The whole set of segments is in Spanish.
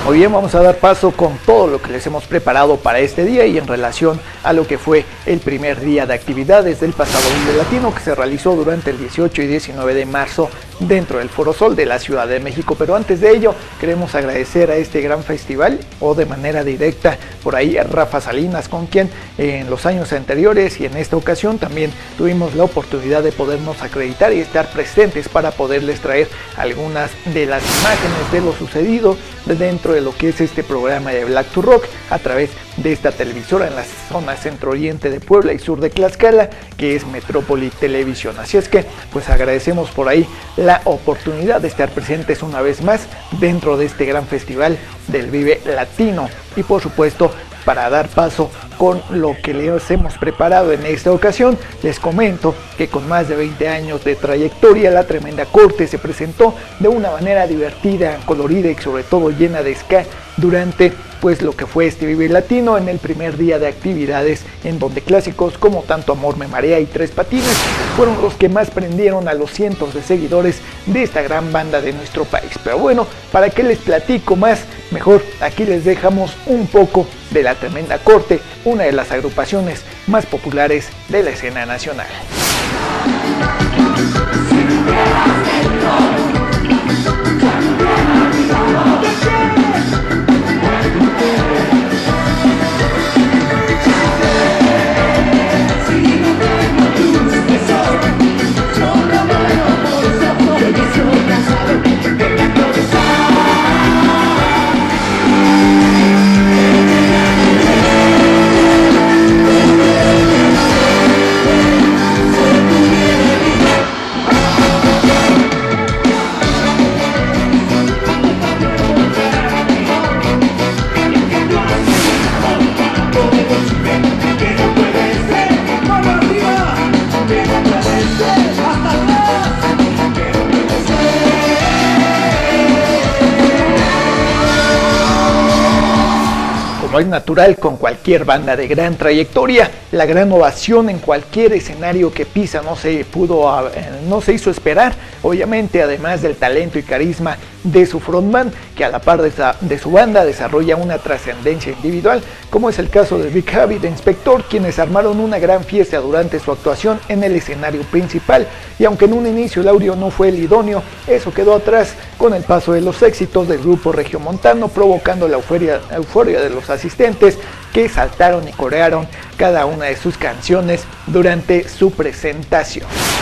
Muy bien, vamos a dar paso con todo lo que les hemos preparado para este día y en relación a lo que fue el primer día de actividades del pasado Vive Latino que se realizó durante el 18 y 19 de marzo dentro del Foro Sol de la Ciudad de México. Pero antes de ello, queremos agradecer a este gran festival o de manera directa por ahí a Rafa Salinas, con quien en los años anteriores y en esta ocasión también tuvimos la oportunidad de podernos acreditar y estar presentes para poderles traer algunas de las imágenes de lo sucedido dentro de lo que es este programa de Black to Rock a través de esta televisora en la zona centro-oriente de Puebla y sur de Tlaxcala, que es Metrópoli Televisión. Así es que pues agradecemos por ahí la oportunidad de estar presentes una vez más dentro de este gran festival del Vive Latino y por supuesto para dar paso con lo que les hemos preparado en esta ocasión. Les comento que con más de 20 años de trayectoria, la Tremenda Corte se presentó de una manera divertida, colorida y sobre todo llena de ska durante pues lo que fue este Vive Latino en el primer día de actividades, en donde clásicos como Tanto Amor Me Marea y Tres Patines fueron los que más prendieron a los cientos de seguidores de esta gran banda de nuestro país. Pero bueno, ¿para qué les platico más? Mejor aquí les dejamos un poco de la Tremenda Corte, una de las agrupaciones más populares de la escena nacional. Como es natural con cualquier banda de gran trayectoria, la gran ovación en cualquier escenario que pisa no se hizo esperar. Obviamente, además del talento y carisma de su frontman, que a la par de su banda desarrolla una trascendencia individual, como es el caso de Big Javi de Inspector, quienes armaron una gran fiesta durante su actuación en el escenario principal. Y aunque en un inicio el audio no fue el idóneo, eso quedó atrás con el paso de los éxitos del grupo regiomontano, provocando la euforia de los asistentes que saltaron y corearon cada una de sus canciones durante su presentación.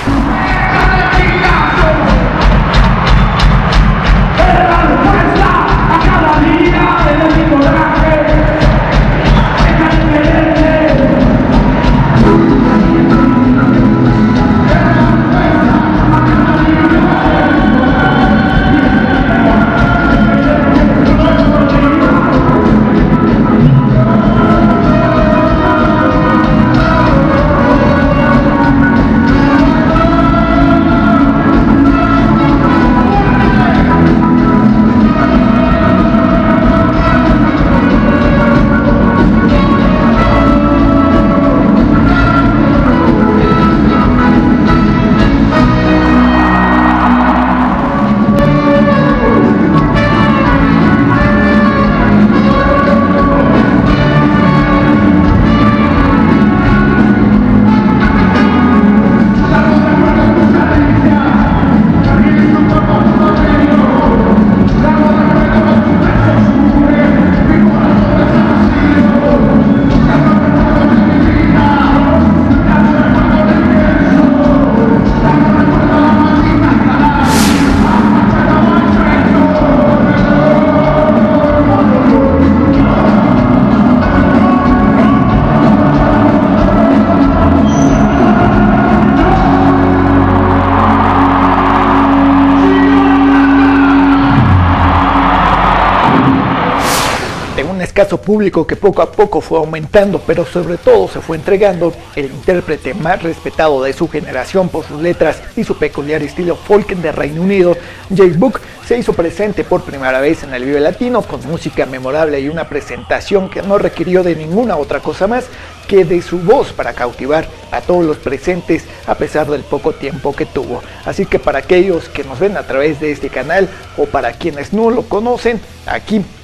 Escaso público que poco a poco fue aumentando, pero sobre todo se fue entregando, el intérprete más respetado de su generación por sus letras y su peculiar estilo folk de Reino Unido, Jake Book, se hizo presente por primera vez en el Vive Latino con música memorable y una presentación que no requirió de ninguna otra cosa más que de su voz para cautivar a todos los presentes a pesar del poco tiempo que tuvo. Así que para aquellos que nos ven a través de este canal o para quienes no lo conocen, aquí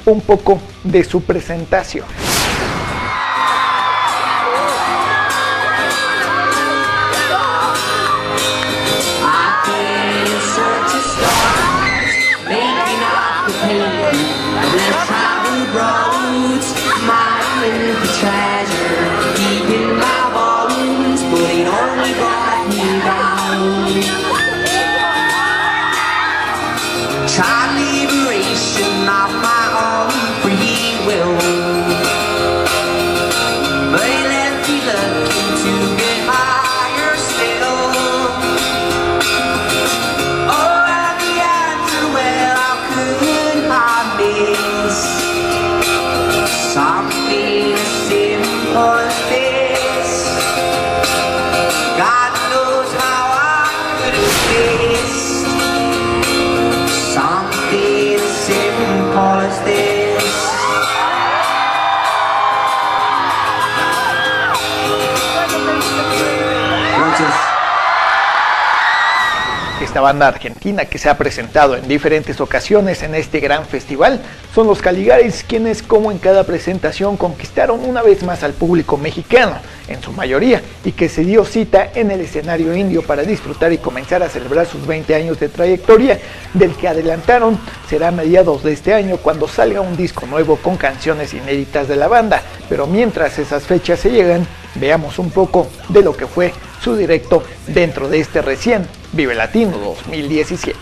un poco de su presentación. Esta banda argentina que se ha presentado en diferentes ocasiones en este gran festival son los Caligaris, quienes como en cada presentación conquistaron una vez más al público mexicano, en su mayoría, y que se dio cita en el escenario indio para disfrutar y comenzar a celebrar sus 20 años de trayectoria, del que adelantaron será a mediados de este año cuando salga un disco nuevo con canciones inéditas de la banda. Pero mientras esas fechas se llegan, veamos un poco de lo que fue su directo dentro de este recién Vive Latino 2017.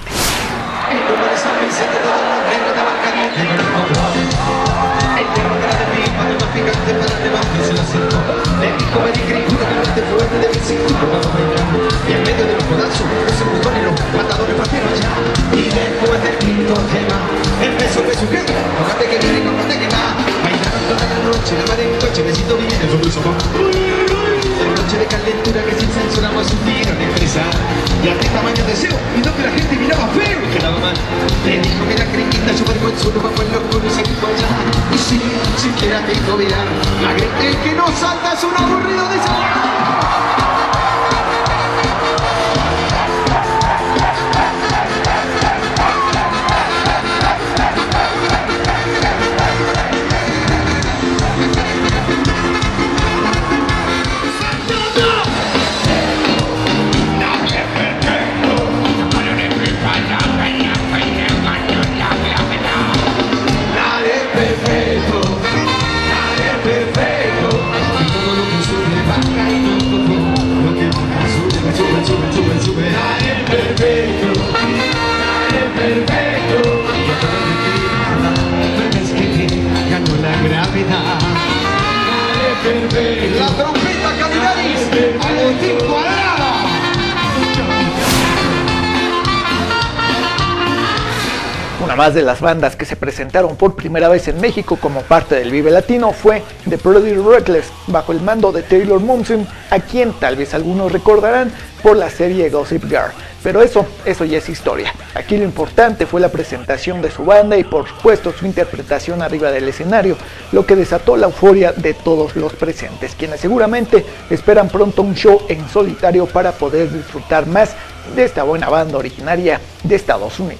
Noche de calentura que sin censura más un tiro en empresa. Y a ti tamaño deseo, y no que la gente miraba feo y quedaba mal. Le dijo que la criquita yo vergo el suelo, bajo el oscuro y se quitó allá. Y sí, siquiera te hizo mirar. El que no salta es un aburrido de esa. La trompeta Caligaris, Agustín Cuadrado. Una más de las bandas que se presentaron por primera vez en México como parte del Vive Latino fue The Pretty Reckless, bajo el mando de Taylor Momsen, a quien tal vez algunos recordarán por la serie Gossip Girl. Pero eso ya es historia. Aquí lo importante fue la presentación de su banda y por supuesto su interpretación arriba del escenario, lo que desató la euforia de todos los presentes, quienes seguramente esperan pronto un show en solitario para poder disfrutar más de esta buena banda originaria de Estados Unidos.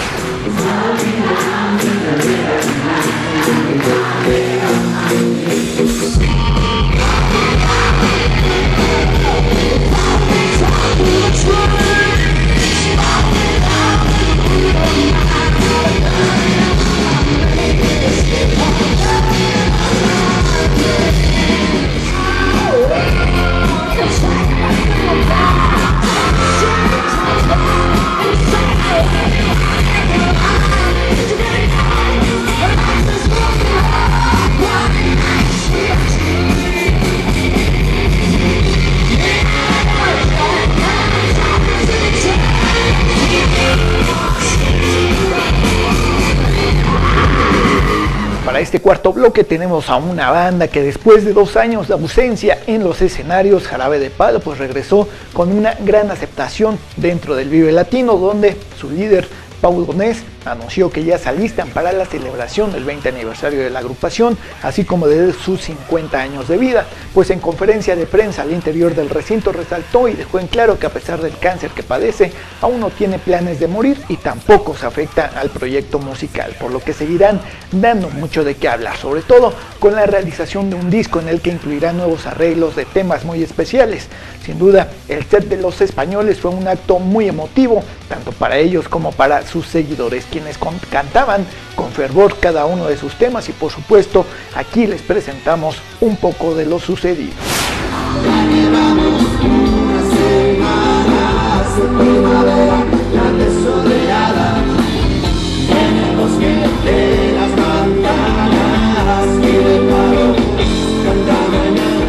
Para este cuarto bloque tenemos a una banda que después de 2 años de ausencia en los escenarios, Jarabe de Palo, pues regresó con una gran aceptación dentro del Vive Latino, donde su líder Pau Donés anunció que ya se alistan para la celebración del 20 aniversario de la agrupación, así como de sus 50 años de vida, pues en conferencia de prensa al interior del recinto resaltó y dejó en claro que a pesar del cáncer que padece, aún no tiene planes de morir y tampoco se afecta al proyecto musical, por lo que seguirán dando mucho de qué hablar, sobre todo con la realización de un disco en el que incluirá nuevos arreglos de temas muy especiales. Sin duda, el set de Los Españoles fue un acto muy emotivo, tanto para ellos como para sus seguidores, quienes cantaban con fervor cada uno de sus temas y por supuesto aquí les presentamos un poco de lo sucedido. Ya llevamos unas semanas de primavera, la desoleada, en el bosque de las manzanas y de paro canta mañana.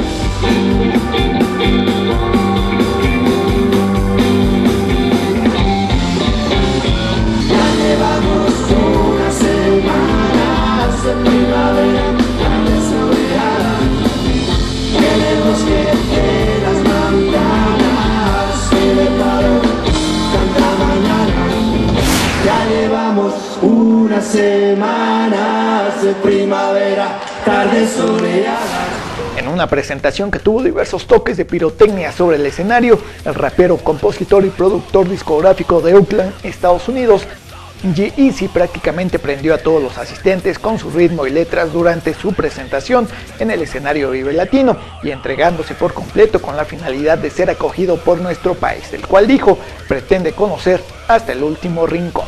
Ya llevamos unas semanas de primavera, la desoleada, en el bosque de las manzanas y de paro canta mañana. Ya llevamos unas semanas de primavera, tarde soleada. En una presentación que tuvo diversos toques de pirotecnia sobre el escenario, el rapero, compositor y productor discográfico de Oakland, Estados Unidos, G-Eazy prácticamente prendió a todos los asistentes con su ritmo y letras durante su presentación en el escenario Vive Latino y entregándose por completo con la finalidad de ser acogido por nuestro país, el cual dijo pretende conocer hasta el último rincón.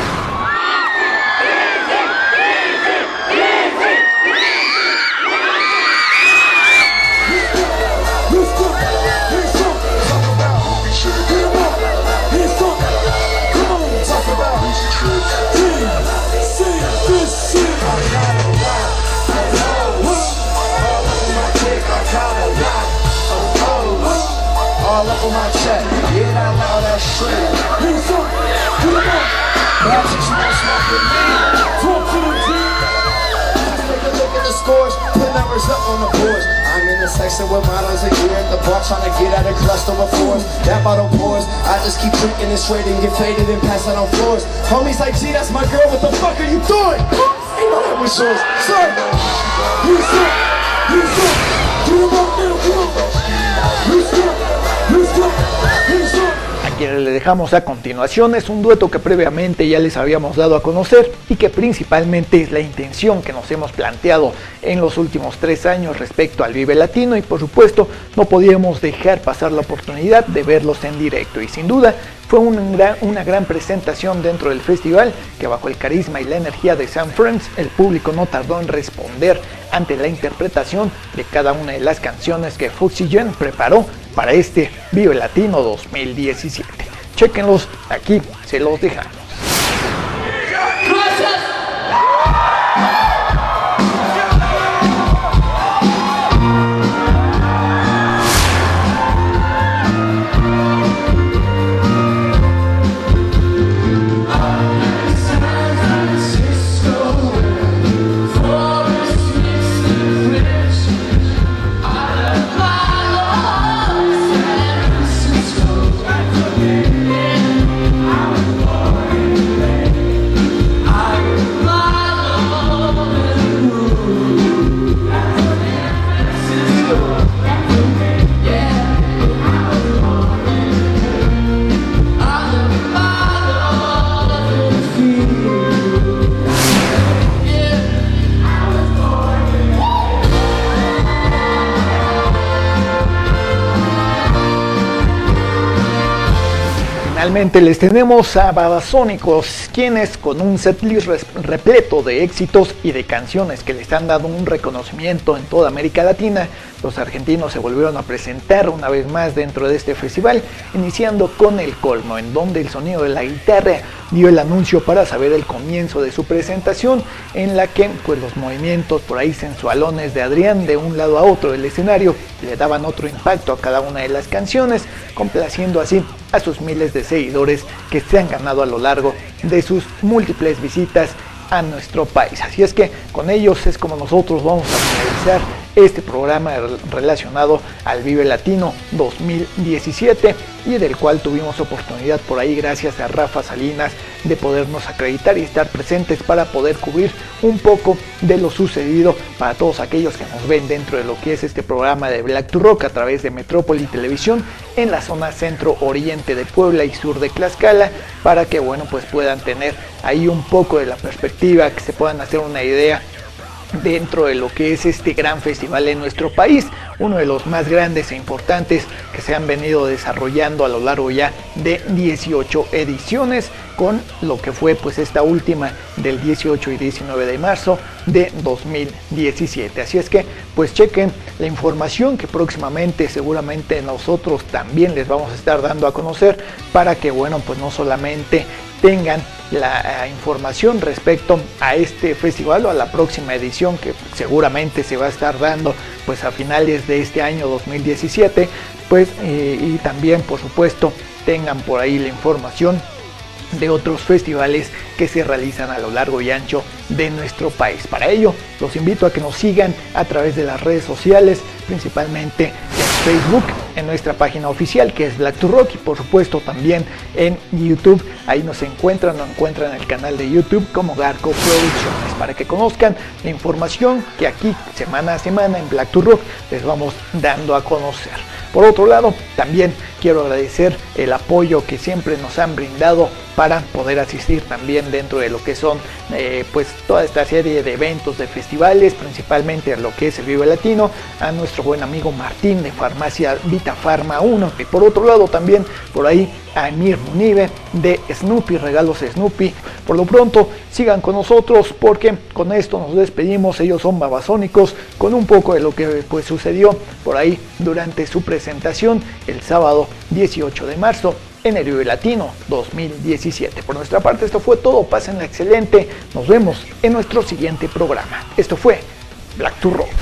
I'm in the section with models and gear at the bar trying to get out a cluster of fours. That bottle pours, I just keep drinking it straight and get faded and pass it on floors. Homies like, gee, that's my girl, what the fuck are you doing? Ain't no that was yours. Sorry. You suck. You suck. Get him up now, come on. You suck. You suck. You suck. A quienes le dejamos a continuación es un dueto que previamente ya les habíamos dado a conocer y que principalmente es la intención que nos hemos planteado en los últimos 3 años respecto al Vive Latino y por supuesto no podíamos dejar pasar la oportunidad de verlos en directo y sin duda fue una gran presentación dentro del festival que bajo el carisma y la energía de Sam Friends el público no tardó en responder ante la interpretación de cada una de las canciones que Fuxygen preparó para este Vive Latino 2017. Chéquenlos, aquí se los dejamos. Finalmente les tenemos a Babasónicos, quienes con un setlist repleto de éxitos y de canciones que les han dado un reconocimiento en toda América Latina, los argentinos se volvieron a presentar una vez más dentro de este festival, iniciando con El Colmo, en donde el sonido de la guitarra dio el anuncio para saber el comienzo de su presentación, en la que pues los movimientos por ahí sensualones de Adrián de un lado a otro del escenario le daban otro impacto a cada una de las canciones, complaciendo así a sus miles de seguidores que se han ganado a lo largo de sus múltiples visitas a nuestro país. Así es que con ellos es como nosotros vamos a finalizar este programa relacionado al Vive Latino 2017 y del cual tuvimos oportunidad por ahí, gracias a Rafa Salinas, de podernos acreditar y estar presentes para poder cubrir un poco de lo sucedido para todos aquellos que nos ven dentro de lo que es este programa de Black to Rock a través de Metrópoli Televisión en la zona centro-oriente de Puebla y sur de Tlaxcala, para que bueno, pues puedan tener ahí un poco de la perspectiva, que se puedan hacer una idea dentro de lo que es este gran festival en nuestro país, uno de los más grandes e importantes que se han venido desarrollando a lo largo ya de 18 ediciones, con lo que fue pues esta última del 18 y 19 de marzo de 2017. Así es que pues chequen la información que próximamente seguramente nosotros también les vamos a estar dando a conocer, para que bueno, pues no solamente tengan la información respecto a este festival o a la próxima edición que seguramente se va a estar dando pues a finales de este año 2017, pues y también por supuesto tengan por ahí la información de otros festivales que se realizan a lo largo y ancho de nuestro país. Para ello los invito a que nos sigan a través de las redes sociales, principalmente en Facebook, en nuestra página oficial que es Black to Rock, y por supuesto también en YouTube. Ahí nos encuentran el canal de YouTube como Garco Producciones, para que conozcan la información que aquí semana a semana en Black to Rock les vamos dando a conocer. Por otro lado, también quiero agradecer el apoyo que siempre nos han brindado para poder asistir también dentro de lo que son pues toda esta serie de eventos, de festivales, principalmente a lo que es el Vive Latino, a nuestro buen amigo Martín de Farmacia Vita Farma 1, y por otro lado también por ahí a Emir Munive de Snoopy, Regalos Snoopy. Por lo pronto sigan con nosotros, porque con esto nos despedimos. Ellos son Babasónicos, con un poco de lo que pues sucedió por ahí durante su presentación el sábado 18 de marzo en el Vive Latino 2017. Por nuestra parte esto fue todo, pásenla excelente, nos vemos en nuestro siguiente programa. Esto fue Black to Rock.